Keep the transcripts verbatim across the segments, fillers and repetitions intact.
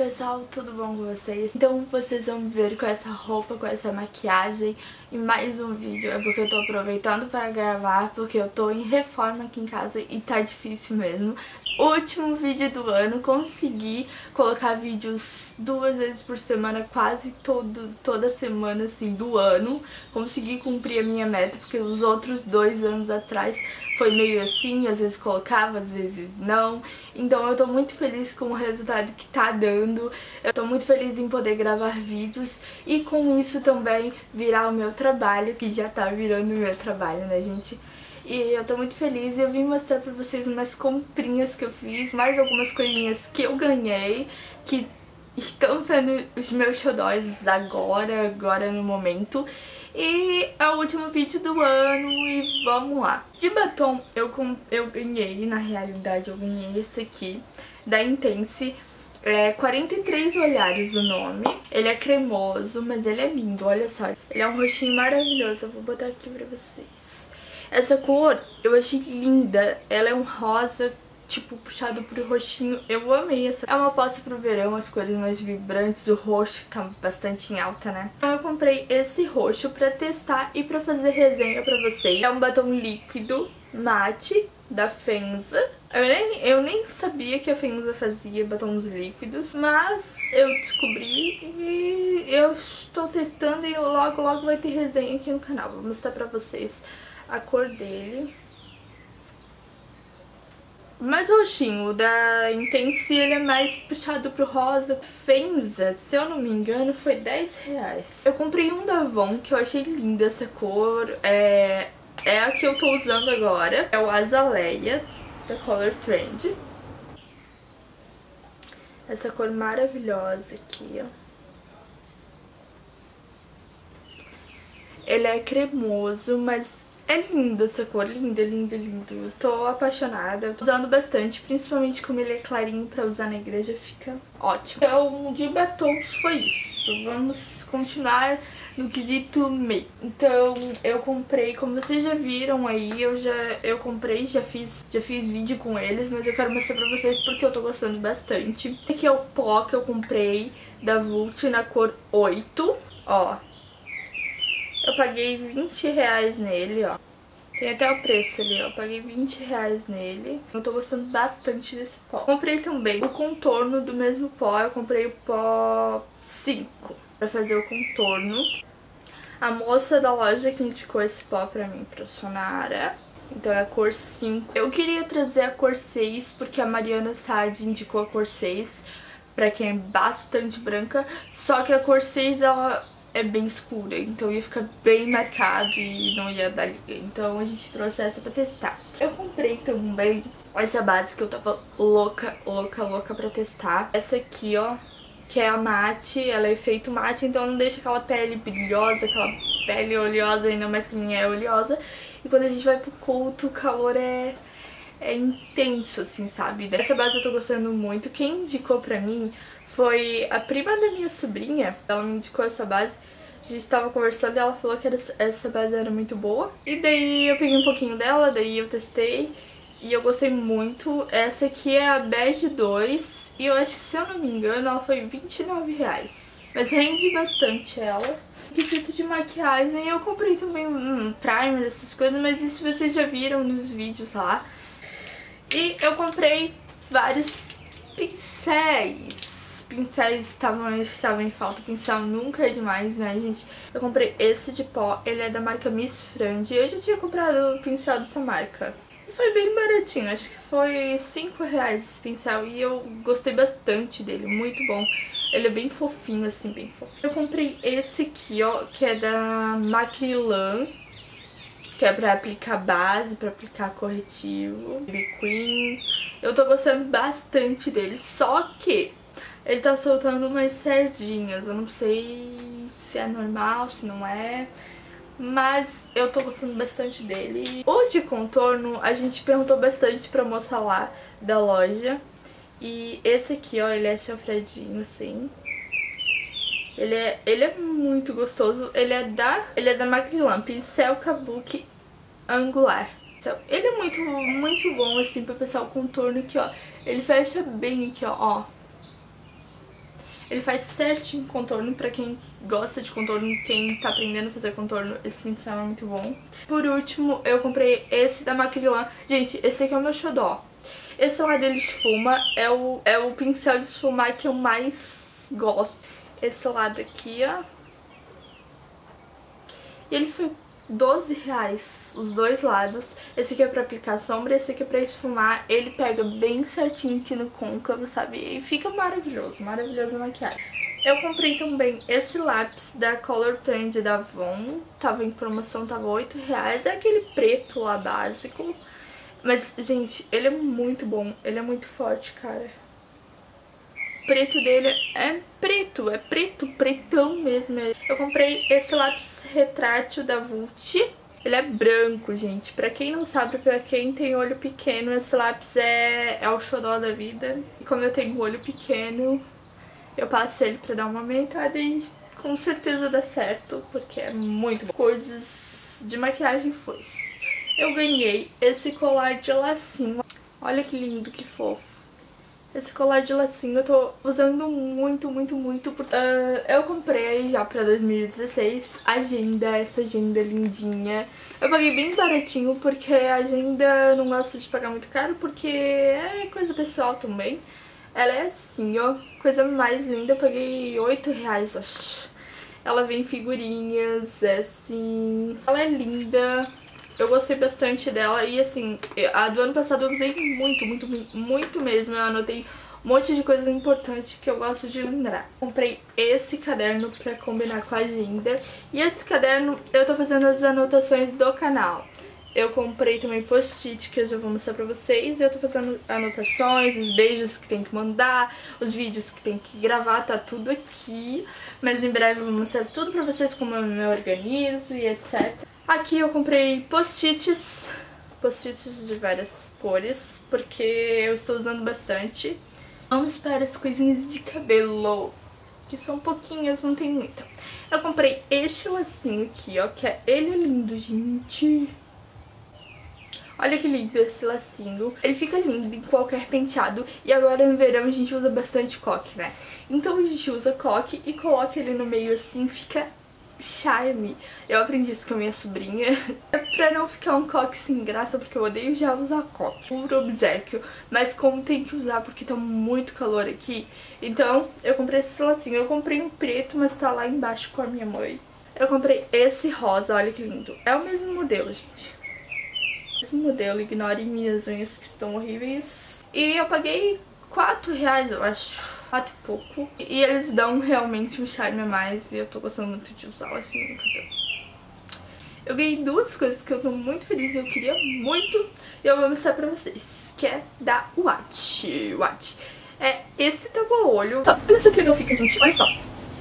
pessoal, tudo bom com vocês? Então vocês vão me ver com essa roupa, com essa maquiagem em mais um vídeo. É porque eu tô aproveitando para gravar, porque eu tô em reforma aqui em casa e tá difícil mesmo. Último vídeo do ano, consegui colocar vídeos duas vezes por semana, quase todo, toda semana assim do ano. Consegui cumprir a minha meta, porque os outros dois anos atrás foi meio assim, às vezes colocava, às vezes não. Então eu tô muito feliz com o resultado que tá dando. Eu tô muito feliz em poder gravar vídeos e com isso também virar o meu trabalho, que já tá virando o meu trabalho, né, gente? E eu tô muito feliz e eu vim mostrar pra vocês umas comprinhas que eu fiz, mais algumas coisinhas que eu ganhei, que estão sendo os meus xodóis agora, agora no momento. E é o último vídeo do ano e vamos lá. De batom eu, eu ganhei, na realidade eu ganhei esse aqui, da Intense. É quarenta e três olhares o nome. Ele é cremoso, mas ele é lindo, olha só. Ele é um roxinho maravilhoso, eu vou botar aqui pra vocês. Essa cor eu achei linda, ela é um rosa, tipo, puxado pro roxinho. Eu amei essa. É uma aposta pro verão, as cores mais vibrantes, o roxo tá bastante em alta, né? Então eu comprei esse roxo pra testar e pra fazer resenha pra vocês. É um batom líquido mate da Fenza. Eu nem, eu nem sabia que a Fenza fazia batons líquidos, mas eu descobri e eu estou testando e logo logo vai ter resenha aqui no canal. Vou mostrar pra vocês a cor dele. Mais roxinho, o da Intense ele é mais puxado pro rosa. Fenza, se eu não me engano, foi dez reais. Eu comprei um da Avon, que eu achei linda essa cor. É, é a que eu tô usando agora. É o Azaleia, da Color Trend. Essa cor maravilhosa aqui, ó. Ele é cremoso, mas é lindo essa cor, linda, linda, linda. Eu tô apaixonada, eu tô usando bastante, principalmente como ele é clarinho pra usar na igreja, fica ótimo. Então, de batons foi isso. Vamos continuar no quesito make. Então, eu comprei, como vocês já viram aí, eu já eu comprei, já fiz, já fiz vídeo com eles, mas eu quero mostrar pra vocês porque eu tô gostando bastante. Esse aqui é o pó que eu comprei da Vult na cor oito, ó. Eu paguei vinte reais nele, ó. Tem até o preço ali, ó. Eu paguei vinte reais nele. Eu tô gostando bastante desse pó. Comprei também o contorno do mesmo pó. Eu comprei o pó cinco pra fazer o contorno. A moça da loja que indicou esse pó pra mim, pra Sonara. Então é a cor cinco. Eu queria trazer a cor seis, porque a Mariana Sade indicou a cor seis, pra quem é bastante branca. Só que a cor seis, ela é bem escura, então ia ficar bem marcado e não ia dar liga. Então a gente trouxe essa pra testar. Eu comprei também essa base que eu tava louca, louca, louca pra testar. Essa aqui, ó, que é a mate, ela é efeito mate, então não deixa aquela pele brilhosa, aquela pele oleosa, ainda mais que a minha é oleosa. E quando a gente vai pro culto, o calor é... é intenso, assim, sabe? Essa base eu tô gostando muito. Quem indicou pra mim foi a prima da minha sobrinha. Ela me indicou essa base. A gente tava conversando e ela falou que era, essa base era muito boa. E daí eu peguei um pouquinho dela, daí eu testei e eu gostei muito. Essa aqui é a Bege dois e eu acho que, se eu não me engano, ela foi vinte e nove reais. Mas rende bastante ela. Quesito de maquiagem, eu comprei também um primer, essas coisas, mas isso vocês já viram nos vídeos lá. E eu comprei vários pincéis. Pincéis estavam, estavam em falta, pincel nunca é demais, né, gente? Eu comprei esse de pó, ele é da marca Miss Frande. Eu já tinha comprado o pincel dessa marca. E foi bem baratinho, acho que foi cinco reais esse pincel. E eu gostei bastante dele, muito bom. Ele é bem fofinho, assim, bem fofinho. Eu comprei esse aqui, ó, que é da Macrilan, que é pra aplicar base, pra aplicar corretivo. Baby Queen. Eu tô gostando bastante dele, só que ele tá soltando umas sardinhas. Eu não sei se é normal, se não é, mas eu tô gostando bastante dele. O de contorno, a gente perguntou bastante pra moça lá da loja. E esse aqui, ó, ele é chanfradinho, assim. Ele é, ele é muito gostoso. Ele é da, ele é da Macrilan, pincel Kabuki angular. Então, ele é muito, muito bom, assim, pra passar o contorno aqui, ó. Ele fecha bem aqui, ó, ó. Ele faz certinho contorno pra quem gosta de contorno, quem tá aprendendo a fazer contorno, esse pincel é muito bom. Por último, eu comprei esse da Macrylan. Gente, esse aqui é o meu xodó. Esse lado ele esfuma, é o, é o pincel de esfumar que eu mais gosto. Esse lado aqui, ó. E ele foi doze reais, os dois lados. Esse aqui é pra aplicar sombra, esse aqui é pra esfumar. Ele pega bem certinho aqui no côncavo, sabe? E fica maravilhoso, maravilhoso a maquiagem. Eu comprei também esse lápis da Color Trend da Avon. Tava em promoção, tava oito reais. É aquele preto lá básico. Mas, gente, ele é muito bom. Ele é muito forte, cara. O preto dele é preto, é preto, pretão mesmo. Eu comprei esse lápis retrátil da Vult. Ele é branco, gente. Pra quem não sabe, pra quem tem olho pequeno, esse lápis é, é o xodó da vida. E como eu tenho olho pequeno, eu passo ele pra dar uma aumentada e com certeza dá certo, porque é muito bom. Coisas de maquiagem foi. Eu ganhei esse colar de lacinho. Olha que lindo, que fofo. Esse colar de lacinho eu tô usando muito, muito, muito. Uh, eu comprei já pra dois mil e dezesseis agenda, essa agenda lindinha. Eu paguei bem baratinho porque a agenda eu não gosto de pagar muito caro porque é coisa pessoal também. Ela é assim, ó, coisa mais linda. Eu paguei oito reais, acho. Ela vem figurinhas, é assim. Ela é linda. Eu gostei bastante dela e assim, a do ano passado eu usei muito, muito, muito mesmo. Eu anotei um monte de coisas importantes que eu gosto de lembrar. Comprei esse caderno pra combinar com a agenda. E esse caderno eu tô fazendo as anotações do canal. Eu comprei também post-it que eu já vou mostrar pra vocês. E eu tô fazendo anotações, os beijos que tem que mandar, os vídeos que tem que gravar, tá tudo aqui. Mas em breve eu vou mostrar tudo pra vocês como eu me organizo e etcétera. Aqui eu comprei post-its, post-its de várias cores, porque eu estou usando bastante. Vamos para as coisinhas de cabelo, que são pouquinhas, não tem muita. Eu comprei este lacinho aqui, ó, que é, ele é lindo, gente. Olha que lindo esse lacinho. Ele fica lindo em qualquer penteado. E agora no verão a gente usa bastante coque, né? Então a gente usa coque e coloca ele no meio assim, fica charme. Eu aprendi isso com a minha sobrinha. É pra não ficar um coque sem graça, porque eu odeio já usar coque por obséquio. Mas como tem que usar porque tá muito calor aqui, então eu comprei esse lacinho. Eu comprei um preto, mas tá lá embaixo com a minha mãe. Eu comprei esse rosa, olha que lindo. É o mesmo modelo, gente. Esse modelo, ignorem minhas unhas que estão horríveis. E eu paguei quatro reais, eu acho. Quatro e pouco. E eles dão realmente um charme a mais. E eu tô gostando muito de usá-la assim no cabelo. Eu ganhei duas coisas que eu tô muito feliz e eu queria muito. E eu vou mostrar pra vocês. Que é da Watch. Watch. É esse tapa-olho. Olha só que legal fica, gente. Olha só.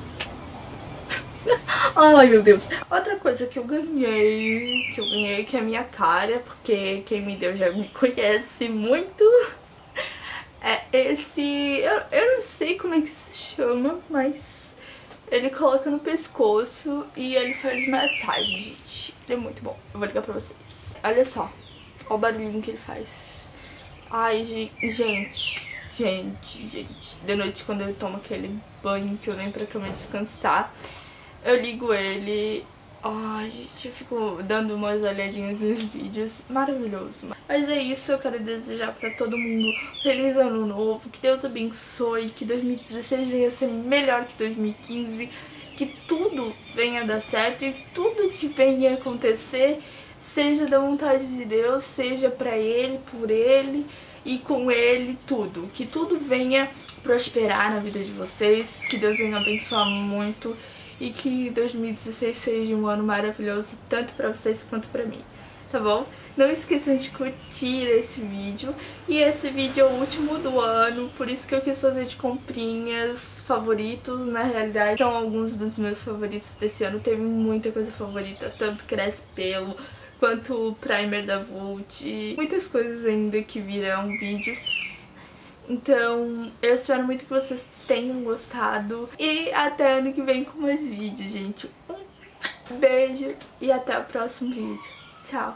Ai, meu Deus. Outra coisa que eu ganhei, que eu ganhei, que é a minha cara, porque quem me deu já me conhece muito, é esse... Eu, eu não sei como é que se chama, mas ele coloca no pescoço e ele faz massagem, gente. Ele é muito bom. Eu vou ligar pra vocês. Olha só. Olha o barulhinho que ele faz. Ai, gente, gente, gente. De noite, quando eu tomo aquele banho que eu venho pra cama descansar, eu ligo ele. Ai, gente, eu fico dando umas olhadinhas nos vídeos. Maravilhoso. Mas é isso, eu quero desejar pra todo mundo feliz ano novo. Que Deus abençoe. Que dois mil e dezesseis venha a ser melhor que dois mil e quinze. Que tudo venha a dar certo. E tudo que venha a acontecer seja da vontade de Deus. Seja pra Ele, por Ele e com Ele, tudo. Que tudo venha prosperar na vida de vocês. Que Deus venha abençoar muito. E que dois mil e dezesseis seja um ano maravilhoso, tanto pra vocês quanto pra mim, tá bom? Não esqueçam de curtir esse vídeo. E esse vídeo é o último do ano, por isso que eu quis fazer de comprinhas favoritos. Na realidade, são alguns dos meus favoritos desse ano. Teve muita coisa favorita, tanto Cresce Pelo, quanto o primer da Vult. Muitas coisas ainda que virão vídeos. Então, eu espero muito que vocês tenham gostado. E até ano que vem com mais vídeos, gente. Um beijo e até o próximo vídeo. Tchau!